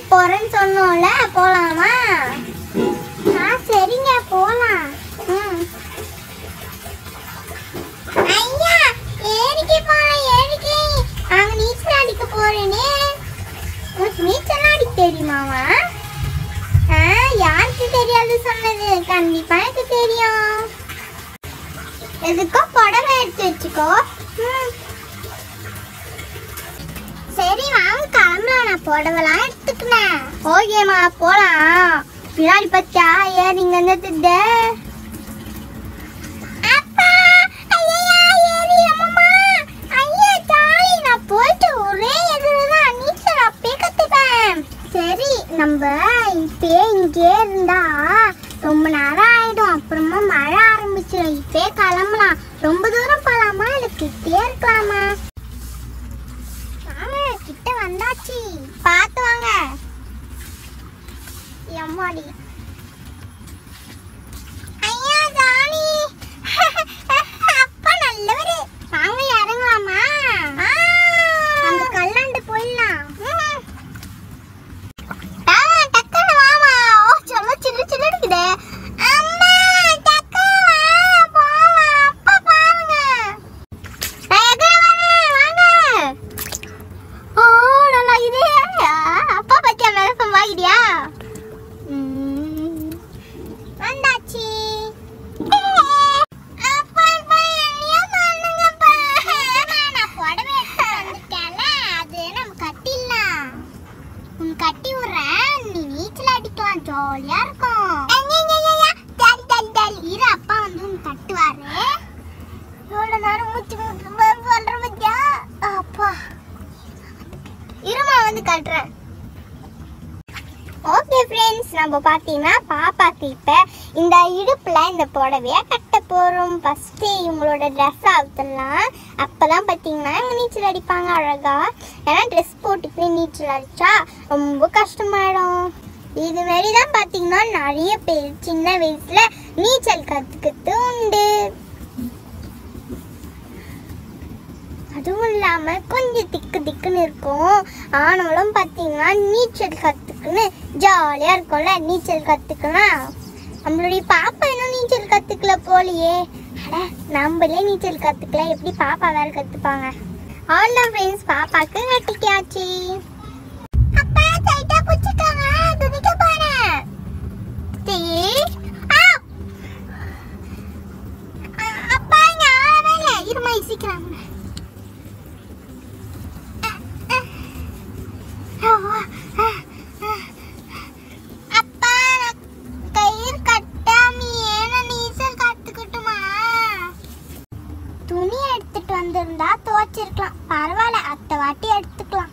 போறேன்னு சொன்னோம்ல, போலாமா? சரிங்க போலாம். ஐயா ஏரிக்கு போலாம், ஏரிக்கு. அங்க நீச்சல் அடிக்க போறேனே. உனக்கு நீச்சல் அடிக்க தெரியுமாவா? யாருக்கு தெரியாது சொன்னது? கண்டிப்பா எனக்கு தெரியும். எதுக்கோ புடவை எடுத்து வச்சுக்கோ. சரி வாங்க கிளம்பலாம். நான் புடவைலாம் எடுத்துக்கினேன். ஓகேம்மா போலாம். பின்னாடி பச்சா ஏறி இங்க இருந்தது. சரி நம்ம இப்பே இங்கே இருந்தா ரொம்ப நேரம் ஆயிடும். அப்புறமா மழை ஆரம்பிச்சிடும். இப்பே கிளம்பலாம். ரொம்ப தூரம் போலாமா இல்ல கிட்டே இருக்கலாமா? கிட்ட வந்தாச்சு. பார்த்து வாங்க. எம்மாடி ஐயா ஜானி. அப்பா நல்லவரு. வாங்க இறங்கலாமா? அந்த கல்லாண்டு போயிடலாம். கட்டி விடுறேன், நீ நீச்சல் அடிக்கலாம். ஜாலியா இருக்கும். இரு அப்பா வந்து கட்டுவாரு. எவ்வளவு நேரம் மூச்சு சொல்ற பத்தியா? அப்பா இருமா வந்து கட்டுறேன். ஓகே ஃப்ரெண்ட்ஸ், நம்ம பார்த்தீங்கன்னா பாப்பாக்கு இப்போ இந்த இடுப்பில் இந்த புடவையை கட்ட போகிறோம். ஃபஸ்ட்டு இவங்களோட ட்ரெஸ் அவுத்துடலாம். அப்போ தான் பார்த்தீங்கன்னா இங்கே நீச்சல் அடிப்பாங்க அழகாக. ஏன்னா ட்ரெஸ் போட்டுக்கிட்டு நீச்சல் அடித்தா ரொம்ப கஷ்டமாயிடும். இதுமாரி தான் பார்த்தீங்கன்னா நிறைய பேர் சின்ன வயசில் நீச்சல் கற்றுக்கிட்டு உண்டு. அதுவும் இல்லாமல் கொஞ்சம் திக்குன்னு இருக்கும். ஆனாலும் பார்த்தீங்கன்னா நீச்சல் கற்றுக்குன்னு ஜாலியாக இருக்கும்ல. நீச்சல் கற்றுக்கலாம். நம்மளுடைய பாப்பா இன்னும் நீச்சல் கற்றுக்கல போலியே. நம்மளே நீச்சல் கற்றுக்கல, எப்படி பாப்பா வேறு கற்றுப்பாங்க? அவ்வளோ ஃப்ரெண்ட்ஸ், பாப்பாவுக்கு கட்டிக்காச்சு. அப்பா டைட்டா பிடிச்சிட்டாங்க. துணிக்க போறேன். அப்பா ஞாபகம் இருமா சீக்கிரம். அப்பா கயிறு கட்டாமி ஏன்னா நீச்சல் கத்துக்கிட்டுமா? துணி எடுத்துட்டு வந்திருந்தா துவைச்சிருக்கலாம். பரவாயில்ல, அடுத்த வாட்டி எடுத்துக்கலாம்.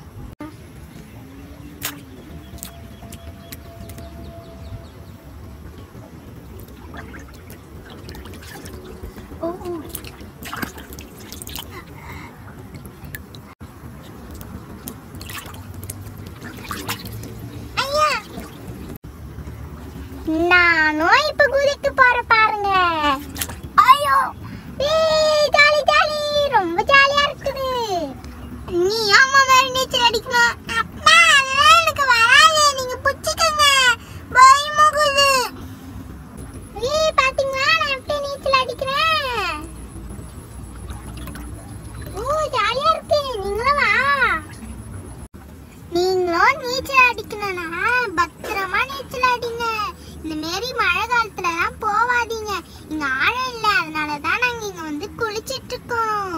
நானும் இப்ப குதிக்க போற பாருங்க. ஐயோ ஜாலி ஜாலி, ரொம்ப ஜாலியா இருக்குது. நீ அம்மா மாதிரி நீச்சல் அடிக்கணும். அப்பா அதெல்லாம் எனக்கு வராது, நீங்க புடிச்சுக்கங்க. பயமுகுது. பாத்தீங்களா நான் எப்படி நீச்சல் அடிக்கிறேன்? ஜாலியா இருக்கு. நீங்களும் வா. நீங்களும் நீச்சல் அடிக்கணும்னா பத்திரமா நீச்சல் அடிங்க. இந்த மாரி மழை காலத்துல எல்லாம் போவாதீங்க. இங்க ஆழம் இல்ல, அதனாலதான் நாங்க இங்க வந்து குளிச்சிட்டு இருக்கோம்.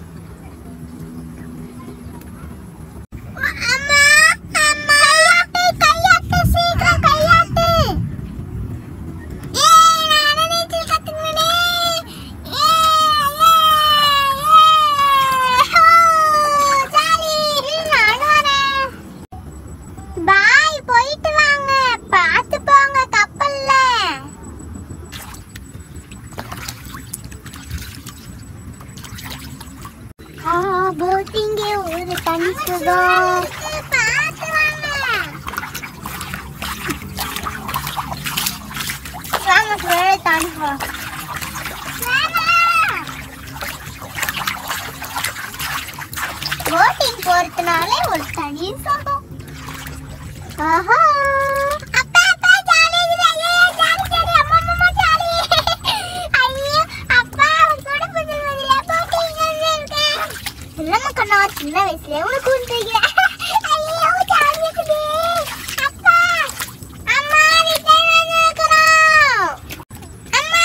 போட்டிங்க ஒரு தண்ணி சுகம். போட்டிங் போறதுனால ஒரு தனி சுகம். ஆஹா அப்பா அப்பா ஜாலி ஐயோ ஜாலி ஜாலி அம்மா அம்மா ஜாலி ஐயோ அப்பா கூட புது மதில போட்டீங்க இருக்க இல்லம்மா கண்ணா சின்ன வயசுல உனக்கு கூட்டிக்கிறேன் ஐயோ ஜாலி இருக்குது அப்பா அம்மா வீட்ல வந்துக்கறோம் அம்மா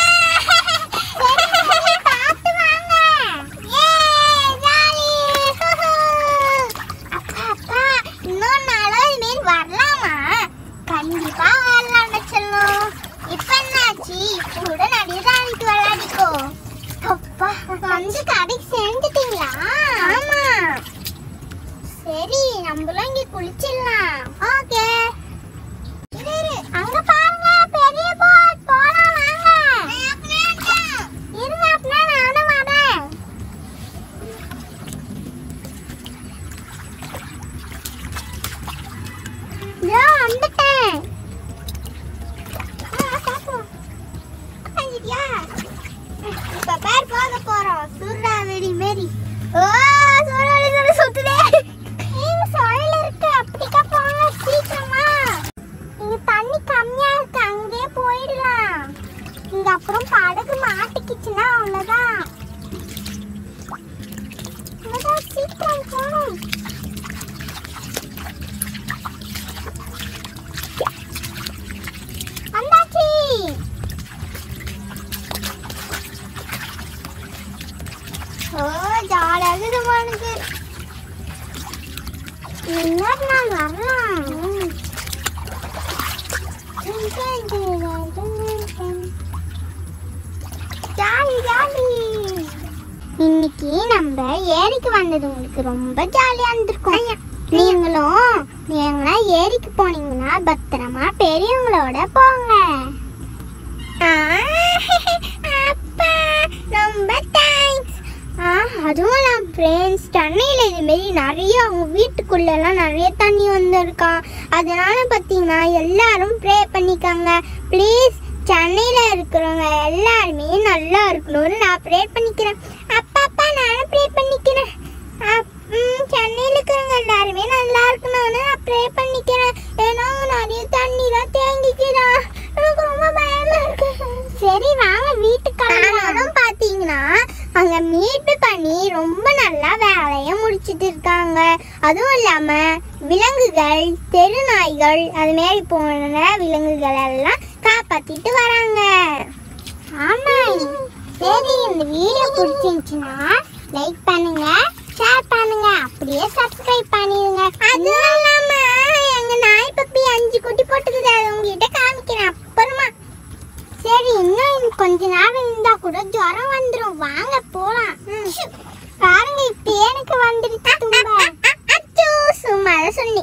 பாத்து வாங்க ஏ ஜாலி அப்பா அப்பா இன்னொரு நாளும் இது வரலாமா கண்டிப்பா வரலாம்னு சொல்லும் இப்ப என்னாச்சு இப்ப கூட நடிகராணிக்கு விளையாடிக்கோ அப்பா வந்து கடைக்கு சேர்ந்துட்டீங்களா ஆமா சரி நம்மளும் இங்க குளிச்சிடலாம் ஓகே அங்க பாருங்க பெரிய போட் போலாம் வாங்க இருங்க அப்படின்னா நானும் வரேன் வந்துட்டேன் இப்ப பேர் போக போறோம் சூறாவளி மாரி ஓ சூறாவளி சொல்ல சுத்துதே நீங்க சொல்ல இருக்கு அப்படிக்கா போங்க சீக்கிரமா இங்க தண்ணி கம்மியா இருக்கு அங்கேயே போயிடலாம் இங்க அப்புறம் படகு மாட்டிக்கிச்சுன்னா அவ்வளவுதான் சீக்கிரம் போகணும் வந்தாச்சு ஓ ஜாலியாக இருக்குமானுக்கு இன்னொரு நாள் வரலாம் ஜாலி ஜாலி இன்னைக்கு நம்ம ஏரிக்கு வந்தது உங்களுக்கு ரொம்ப ஜாலியா இருந்திருக்கும் நீங்களும் எங்கன்னா ஏரிக்கு போனீங்கன்னா பத்திரமா பெரியவங்களோட போங்க அப்பா ரொம்ப தேங்க்ஸ் அதுவும் நான் ஃப்ரெண்ட்ஸ் சென்னையில் இதுமாரி நிறைய அவங்க வீட்டுக்குள்ளெல்லாம் நிறைய தண்ணி வந்திருக்கான் அதனால பார்த்தீங்கன்னா எல்லாரும் ப்ரே பண்ணிக்காங்க ப்ளீஸ் சென்னையில் இருக்கிறவங்க எல்லாருமே நல்லா இருக்கணும்னு நான் ப்ரே பண்ணிக்கிறேன் அப்பா நானும் ப்ரே பண்ணிக்கிறேன் சென்னையில் இருக்கிறவங்க எல்லாருமே நல்லா இருக்கணும்னு நான் ப்ரே பண்ணிக்கிறேன் ஏன்னா நிறைய தண்ணி தான் தேங்கிக்கிறான் எனக்கு ரொம்ப பயமா இருக்கு சரி வாங்க வீட்டுக்கு பார்த்தீங்கன்னா அங்கே மீட்பு பண்ணி ரொம்ப நல்லா வேலையை முடிச்சிட்டு இருக்காங்க அதுவும் இல்லாமல் விலங்குகள் தெரு நாய்கள் அதுமாரி போன விலங்குகள் எல்லாம் காப்பாற்றிட்டு வராங்க ஆமாம் சரி இந்த வீடியோ பிடிச்சிருந்துச்சுன்னா லைக் பண்ணுங்க ஷேர் பண்ணுங்க அப்படியே சப்ஸ்கிரைப் பண்ணிடுங்க அதுவும் இல்லாமல் எங்கள் நாய் பப்பி 5 குட்டி போட்டுக்குது அது உங்ககிட்ட காமிக்கிறேன் அப்புறமா சரி இன்னும் கொஞ்ச நேரம் இருந்தா கூட ஜுரம் வந்துடும் வாங்க போலாம் பாருங்க இப்ப எனக்கு வந்துருச்சு சும்மா சொன்னி